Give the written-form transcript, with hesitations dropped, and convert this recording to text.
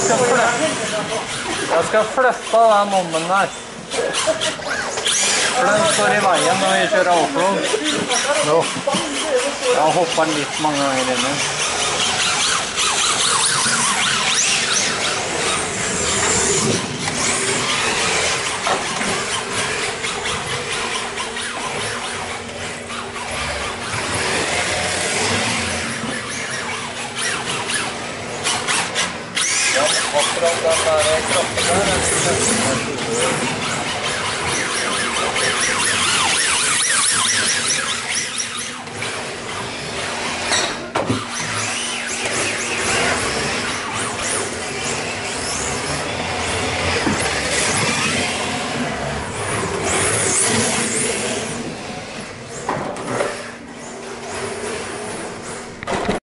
Jeg skal flytte av den ommen der. For den står i veien når vi kjører offroad. Nå. Jeg har hoppet litt mange ganger inne. Ja, akkurat den der trappen der er det